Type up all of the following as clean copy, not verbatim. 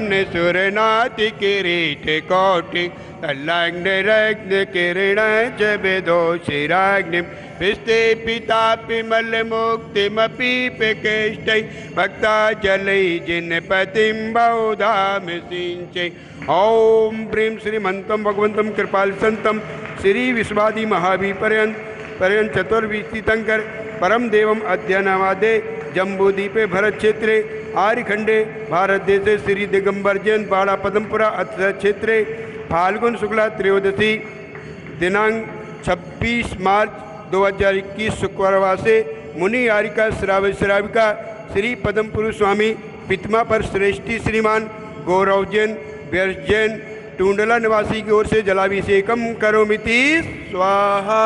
रत्न सुरनाथ किरीट कोटि तल्लग्न रत्न किरण च विदोषिराग्निम पिस्ते पितापि मलमुक्तिमपि प्रकृष्टै भक्ता जलै जिनपतिं बहुधाम सिंचै। ओम प्रेम श्रीमंतम भगवंतम कृपाल संतम श्री विश्वादि महावीर पर्यंत चतुर्विस्तीतंकर परम देवम अध्ययनवादे जम्बूदीपे भरत क्षेत्रे आर्यखंडे भारत देशे श्री दिगंबर जैन बाड़ा पदमपुरा अत्र क्षेत्रे फाल्गुन शुक्ला त्रयोदशी दिनांक 26 मार्च 2021 शुक्रवार से मुनि आरिका श्राविका श्री पदमपुर स्वामी पितमा पर श्रेष्ठी श्रीमान गौरव जैन व्यर्स जैन टूंडला निवासी की ओर से जलाभिषेकम करोमिति स्वाहा।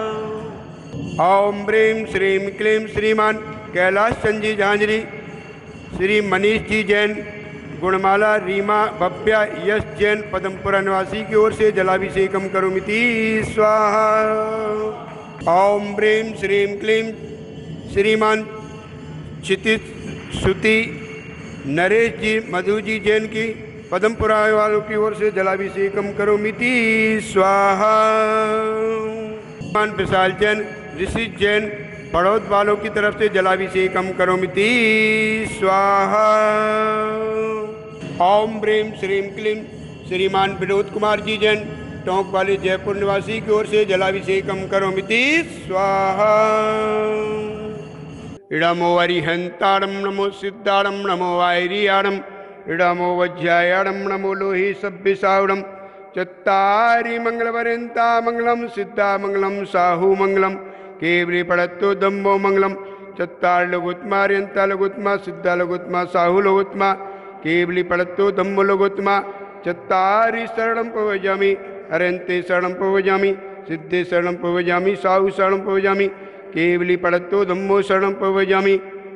ओम प्रेम श्रीम क्लीम श्रीमान कैलाश चंद जी झांझरी श्री मनीष जी जैन गुणमाला रीमा भव्या यश जैन पदमपुरा निवासी की ओर से जलाभिषेकम करोमिति स्वाहा। ओम प्रेम श्रीम क्लीम श्रीमान क्षितिज श्रुति नरेश जी मधु जी जैन की पदमपुरा वालों की ओर से जलाभिषेकम करोमिति स्वाहा। विशाल जैन ऋषि जैन पड़ोद वालों की तरफ से जलाभिषेकम करोमिति स्वाहा। ओम प्रेम श्रीम क्लीम श्रीमान विनोद कुमार जी जैन टोंक वाले जयपुर निवासी की ओर से जलाभिषेकम करोमिति स्वाहा। इडमो अरिहंताड़म नमो सिद्धाड़म नमो वायरियाड़म इडमो वज्रायाड़म नमो लोहि सभ्यसाउड़म चत्तारि मंगलवरंता मंगलम सिद्धा मंगलम साहू मंगलम केवली पड़त्तो दम्बो मंगलम चत्तार लघुत्मा अर्यंता लघुत्मा सिद्धा लघुत्मा साहू लघुत्मा केवली पड़त्तो दम्बो लघुत्मा चत्तारि शरणं प्रवजामि अरंते शरणं प्रवजामि सिद्धे शरणं प्रवजामि साहू शरणं प्रवजामि केवली पड़त्तो धम्मो शरणं प्रवजामि।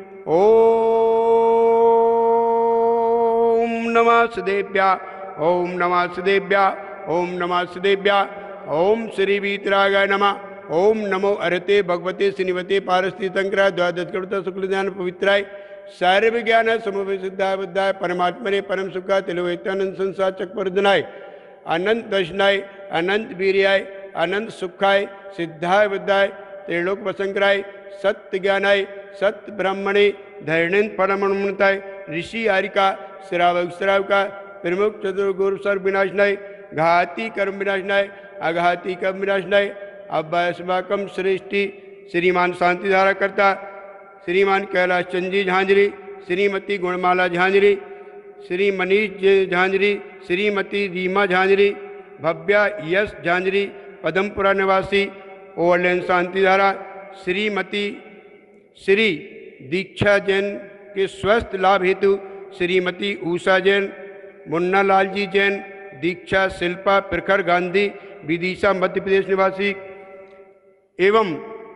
ओम नमः सदेव्या ओम नमः सदेव्या ओम नमः सदेव्या ओम श्री वीतरागाय नमः। ओम नमो अरते भगवते श्रीमते पारस्थितंकरा द्वादश करुता शुक्ल ज्ञान पवित्राय सर्व ज्ञान समवे सिद्धाय बुद्धाय परमात्मने परम सुखा तिलवेतानंद संसार चक्रवर्धनाय अनंत दर्शनाय अनंत वीर्याय अनंत सुखाय सिद्धाय बुद्धाय त्रिलोक वसंकराय सत्य ज्ञानाय सत्य ब्रह्मणे धैर्येन्द्र परमणुताय ऋषि आरिका श्रावक श्राविका प्रमुख चतुर्गुरु सर्व विनाशनाय घाती कर्म विनाशनाय अघाती कर्म विनाशनाय अभ्यासमाकम श्रेष्ठी श्रीमान शांतिधारा करता श्रीमान कैलाश चंद जी झांझरी श्रीमती गुणमाला झांझरी श्री मनीष झांझरी श्रीमती रीमा झांझरी भव्या यश झांझरी पदमपुरा निवासी ओवरलैंड शांतिधारा श्रीमती श्री दीक्षा जैन के स्वस्थ लाभ हेतु श्रीमती उषा जैन मुन्ना लाल जी जैन दीक्षा शिल्पा प्रखर गांधी विदिशा मध्य प्रदेश निवासी एवं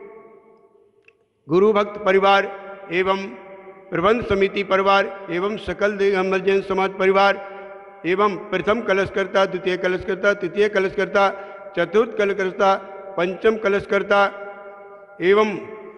गुरु भक्त परिवार एवं प्रबंध समिति परिवार एवं सकल दिगंबर जैन समाज परिवार एवं प्रथम कलशकर्ता द्वितीय कलशकर्ता तृतीय कलशकर्ता चतुर्थ कलशकर्ता पंचम कलशकर्ता एवं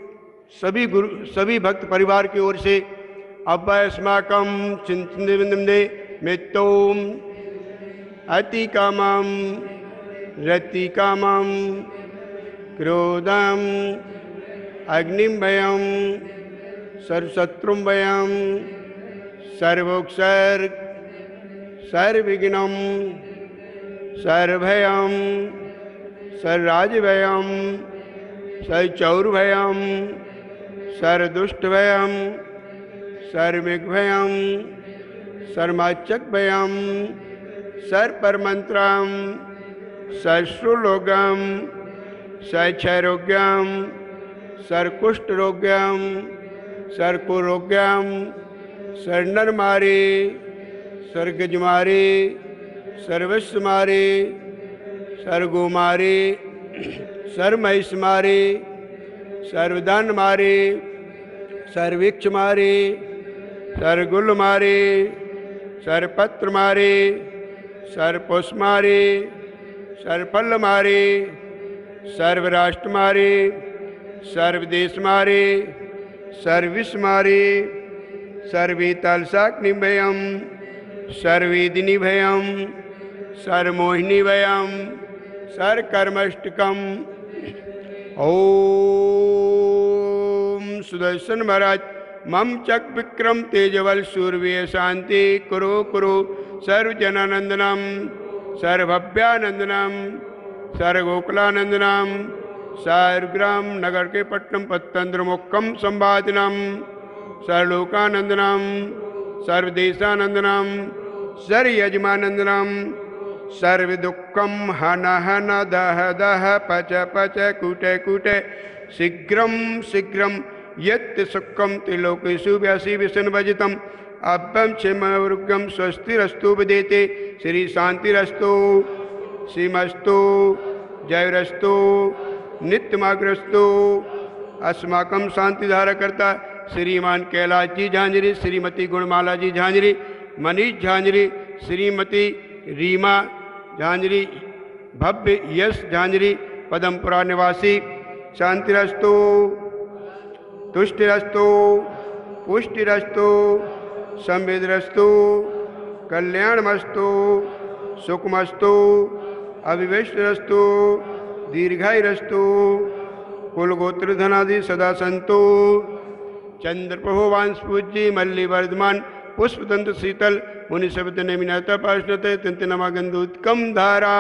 सभी भक्त परिवार की ओर से अभ्यासमाकम चिंतने मित्तोम अति कामम रति कामम क्रोधम अग्निम भयम सर्वशत्रुम भयम सर्वोक्षर सर्वविघ्नम सर्वभयम सर्वराजभयम सर्वचौरभयम सर्वदुष्टभयम सर्वमेघभयम सर्वमाचकभयम सर्वपरमंत्रम सर्वश्रुलोगम सर्वक्षयरोग्यम सर्वकुष्ठरोग्यम सर्वकुरोग्यम सर्वनरमारी सर्वगजमारी सर्वस्वमारी सर्वगोमारी सर्वमहिषमारी सर्वदानमारी सर्ववृक्षमारी सर्वगुलमारी सर्वपत्रमारी सर्वपुष्पमारी सर्वफलमारी सर्वराष्ट्रमारी सर्वदेशमारी सर्वविश्वमारी सर्वतलशाग्निभयम सर्वेदिनी भयम सर्वमोहिनी भयम सर्वकर्मष्टकम। ओम सुदर्शन महाराज मम चक विक्रम तेजवल सूर्य शांति कुरु कुरु सर्वजनानंदनम सर्वभव्यानंदनम सर्वगोकुलानंदनम सर्वग्राम नगर के पट्टम पत्तंद्र मुक्कम संवादिनम सर्वलोकानंदनम सर्वदेशानंदनम सर्वयजमानंदनम सर्वदुःखम हन हन दह दह पच पच कूटे कूटे शीघ्रम शीघ्रम यत् सुखम त्रिलोकेषु व्यासी विष्णु भजितम अभ्यम क्षेमवृग्यम स्वस्तिरस्तु विदेते श्री शांतिरस्तु श्रीमस्तु जयरस्तु नित्यमाग्रस्तु। अस्माकं शांतिधारकर्ता श्रीमान कैलाश जी झांझरी, श्रीमती गुणमाला जी झांझरी, मनीष झांझरी, श्रीमती रीमा झांझरी, भव्य यश झांझरी, पदमपुरा निवासी। शांतिरस्तु तुष्टिरस्तु पुष्टिरस्तु संवेदरस्तु कल्याणमस्तु सुखमस्तु अविवेशरस्तु दीर्घायुरस्तु कुलगोत्र धनादि सदा संतो। चंद्रप्रभो वांश पूज्य मल्ली वर्धमान पुष्पतंत्र शीतल मुनि शब्द नेमिनाथ पार्षद तंत नमागंधोत्कम धारा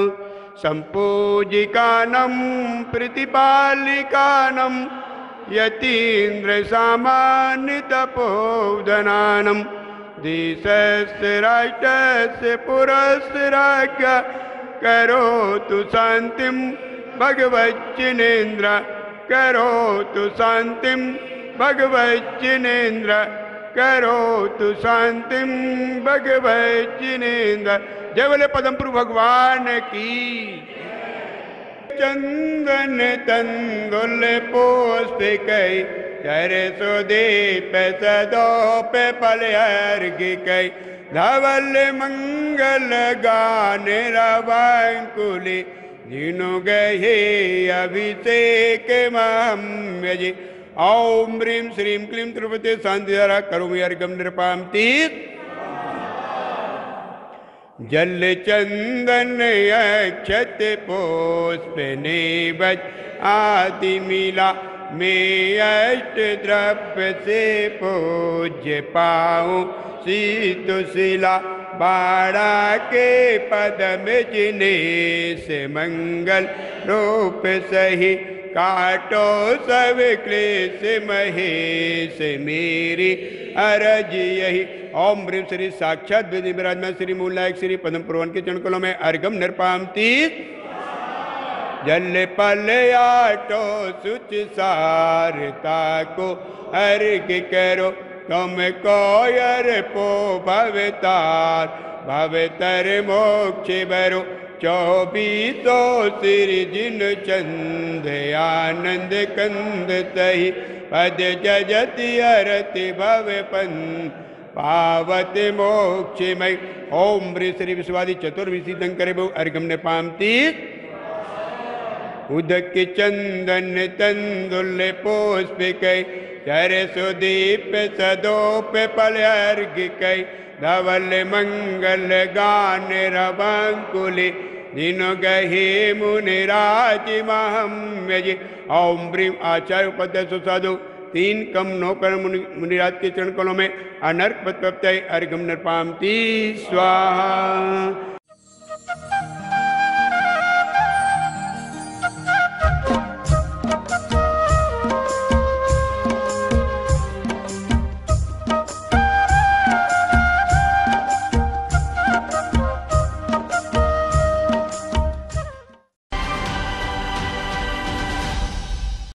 संपूजिकानम प्रतिपालिकानम यतीन्द्र सामान्य तपोधनानम देशस्य राष्ट्रस्य पुरस्य राज्ञ करोतु शांतिम भगवज्जिनेन्द्र करोतु शांतिम भगवज्जिनेन्द्र करोतु शांतिम भगवज्जिनेन्द्र। जय बोले पदमपुर भगवान की। चंदन तंदुल पुष्प कई चरे सुदीप सदोप पलर्घ कई धवल मंगल गान रवांकुली जिनु गहे अभिषेक महम्यजी। ओम ह्रीं श्रीं क्लीं तिरुपति शांतिधारा करोमि अर्घ्यं नृपां तीर्थ जल चंदन अक्षत पुष्प निबज आदि मिला में अष्ट द्रव्य से पूज्य पाऊँ सीतु शिला बाड़ा के पदम जिने से मंगल रूप सही काटो सब क्लेश महेश मेरी अरज यही। ओम ह्रीं श्री साक्षात विधि विराजमान श्री मूलनायक श्री पद्म पुरवन के चरणकलों में अर्घम नृपाम तीर्थ जल पल आटो सुच सारता को अर्घ करो तुम कोयर पो भवतार भवतर मोक्ष बरो 24 श्री जिन चंद आनंद कंद तही पद जजति अरति भव पन पावत मोक्षमय। ओम ह्रीं श्री विश्वादि चतुर्विशी दंकर अर्घम नृपाम तीर्थ उदक चंदन तंदुल पुष्प कई चर सुदीप सदोप पलर्घ कई धवल मंगल गान रवंकुली दिनो गहे मुनिराज महम्यजी। ओम ह्रीं आचार्य उपाध्याय सुसाधु 3 कम 9 कर मुनिराज के चरण कलों में अनर्क प्रत्यय अर्घम नृपाम तीर्थ स्वाहा।